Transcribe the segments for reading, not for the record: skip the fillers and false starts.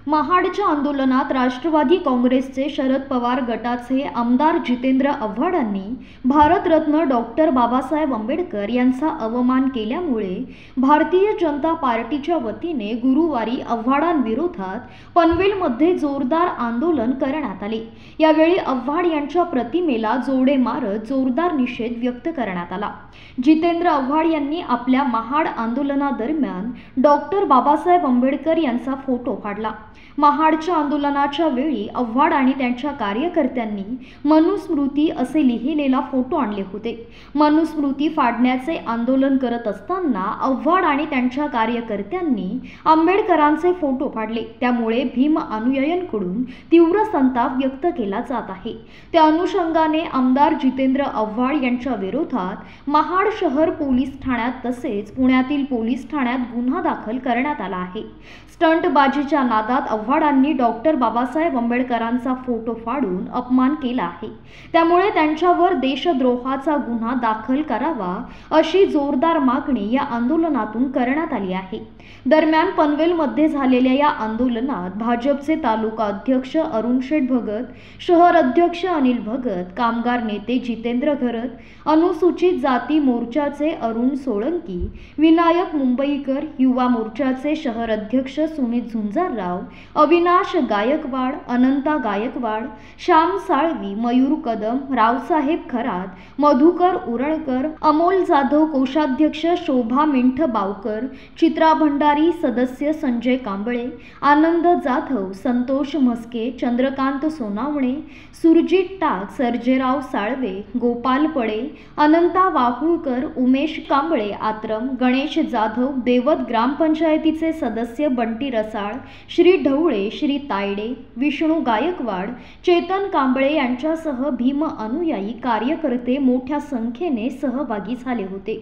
महाडच्या आंदोलनात राष्ट्रवादी काँग्रेसचे शरद पवार गटाचे आमदार जितेंद्र आव्हाडांनी भारतरत्न डॉक्टर बाबासाहेब आंबेडकर यांचा अवमान केल्यामुळे भारतीय जनता पार्टीच्या वतीने गुरुवारी आव्हाडांविरोधात पनवेलमध्ये जोरदार आंदोलन करण्यात आले। यावेळी आव्हाड यांच्या प्रतिमेला जोडे मारत जोरदार निषेध व्यक्त करण्यात आला। जितेंद्र आव्हाड यांनी आपल्या महाड आंदोलनादरम्यान डॉक्टर बाबासाहेब आंबेडकर यांचा फोटो काढला। महाडच्या आंदोलनाच्या वेळी आव्हाड आणि त्यांच्या कार्यकर्त्यांनी मनुस्मृती असे लिहिलेला फोटो आणले होते। मनुस्मृती फाडण्याचे आंदोलन करत असताना आव्हाड आणि त्यांच्या कार्यकर्त्यांनी आंबेडकरांचे फोटो फाडले। त्यामुळे भीम अनुयायांकडून तीव्र संताप व्यक्त केला जात आहे। त्या अनुषंगाने आमदार जितेंद्र आव्हाड यांच्या विरोधात महाड शहर पोलीस ठाण्यात तसेच पुण्यातील पोलीस ठाण्यात गुन्हा दाखल करण्यात आला आहे। स्टंटबाजीच्या नादात आव्हाडांनी डॉक्टर बाबासाहेब आंबेडकरांचा फोटो फाडून अपमान केला आहे। त्यामुळे त्यांच्यावर देशद्रोहाचा गुन्हा दाखल करावा अशी जोरदार मागणी या आंदोलनातून करण्यात आली आहे। दरम्यान पनवेलमध्ये झालेल्या या आंदोलनात भाजपचे तालुका अध्यक्ष अरुण शेठ भगत, शहर अध्यक्ष अनिल भगत, कामगार नेते जितेंद्र घरत, अनुसूचित जाती मोर्चाचे अरुण सोळंकी, विनायक मुंबईकर, युवा मोर्चाचे शहर अध्यक्ष सुमित झुंजारराव, अविनाश गायकवाड, अनंता गायकवाड, श्याम साळवी, मयूर कदम, रावसाहेब खरात, मधुकर उरणकर, अमोल जाधव, कोषाध्यक्ष शोभा मिंठ बावकर, चित्रा भंडारी, सदस्य संजय कांबळे, आनंद जाधव, संतोष म्हस्के, चंद्रकांत सोनावणे, सुरजित टाक, सर्जेराव साळवे, गोपाल पडे, अनंता वाहुळकर, उमेश कांबळे आत्रम, गणेश जाधव, देवत ग्रामपंचायतीचे सदस्य बंटी रसाळ, श्री ढवळे, श्री तायडे, विष्णू गायकवाड, चेतन कांबळे यांच्यासह भीम अनुयायी कार्यकर्ते मोठ्या संख्येने सहभागी झाले होते।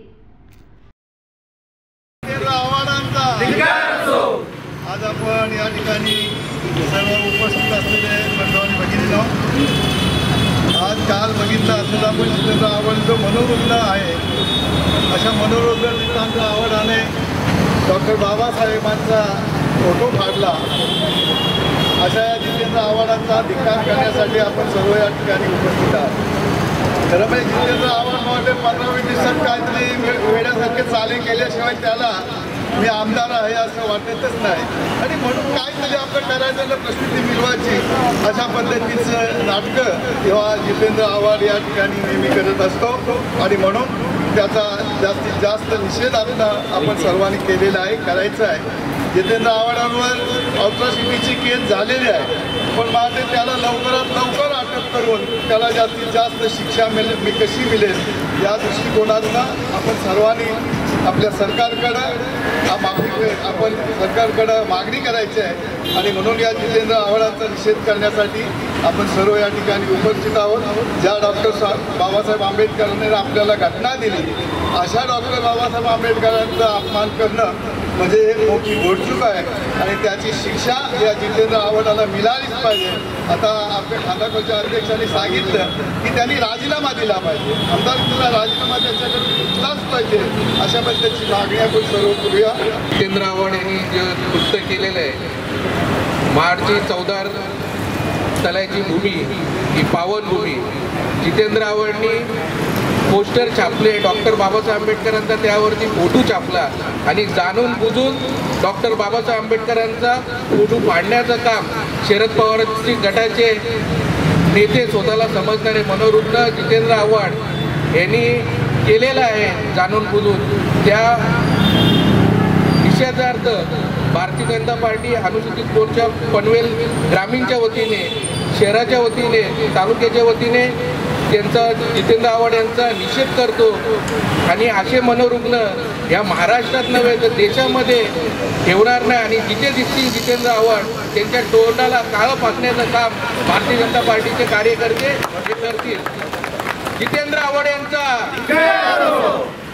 आज आपण या ठिकाणी सर्व उपस्थित असलेले बंधूंनी बघितलं, आज काल बघितलं असलेला आपण जितेंद्र आव्हाड जो मनोरुग्ण आहे, अशा मनोरुग्ण जितेंद्र आव्हाडाने डॉक्टर बाबासाहेबांचा फोटो फाडला। अशा जितेंद्र आव्हाडांचा धिक्कार करण्यासाठी आपण सर्व या ठिकाणी उपस्थित आहोत। खरं म्हणजे जितेंद्र आव्हाड वाटते 15-20 दिवसात काहीतरी वेड्यासारखे चाले केल्याशिवाय त्याला मी आमदार आहे असं वाटतच नाही, आणि म्हणून काहीतरी आपण करायचं ना प्रसिद्धी मिळवायची अशा पद्धतीचं नाटकं तेव्हा जितेंद्र आव्हाड या ठिकाणी नेहमी करत असतो, आणि म्हणून त्याचा जास्तीत जास्त निषेध आपण सर्वांनी केलेला आहे, करायचं आहे। जितेंद्र आव्हाडांवर अट्रॉसिटीची केस झालेली आहे, पण मला त्याला लवकरात लवकर अटक करून त्याला जास्तीत जास्त शिक्षा कशी मिळेल या दृष्टिकोनातून आपण सर्वांनी आपल्या सरकारकडं मागणी करायची आहे, आणि म्हणून या जितेंद्र आव्हाडांचा निषेध करण्यासाठी आपण सर्व या ठिकाणी उपस्थित आहोत। ज्या डॉक्टर बाबासाहेब आंबेडकरांनी आपल्याला घटना दिली, अशा डॉक्टर बाबासाहेब आंबेडकरांचा अपमान करणं म्हणजे हे मोठी घोडचूक आहे, आणि त्याची शिक्षा या जितेंद्र आव्हाडाला मिळालीच पाहिजे। आता आपल्या खासदारच्या अध्यक्षांनी सांगितलं की त्यांनी राजीनामा दिला पाहिजे, आमदारकीचा राजीनामा त्याच्याकडे घेतलाच पाहिजे, अशा पद्धतीची मागणी आपण सर्व करूया। जितेंद्र आव्हाड यांनी जे कृत्य केलेलं आहे, महाडची 14 तलाची भूमी ही पावन भूमी, जितेंद्र आव्हाडांनी पोस्टर छापले, डॉक्टर बाबासाहेब आंबेडकरांचा त्यावरती फोटो छापला, आणि जाणून बुजून डॉक्टर बाबासाहेब आंबेडकरांचा फोटो फाडण्याचं काम शरद पवार गटाचे नेते स्वतःला समजणारे मनोरुग्ण जितेंद्र आव्हाड यांनी केलेलं आहे जाणून बुजून। त्या निषेधार्थ भारतीय जनता पार्टी अनुसूचित मोर्चा पनवेल ग्रामीणच्या वतीने, शहराच्या वतीने, तालुक्याच्या वतीने त्यांचा जितेंद्र आव्हाड यांचा निषेध करतो, आणि असे मनोरुग्ण या महाराष्ट्रात नव्हे तर देशामध्ये ठेवणार नाही, आणि जिथे दिसतील जितेंद्र आव्हाड त्यांच्या तोंडाला काळं फासण्याचं काम भारतीय जनता पार्टीचे कार्यकर्ते हे करतील। जितेंद्र आव्हाड यांचा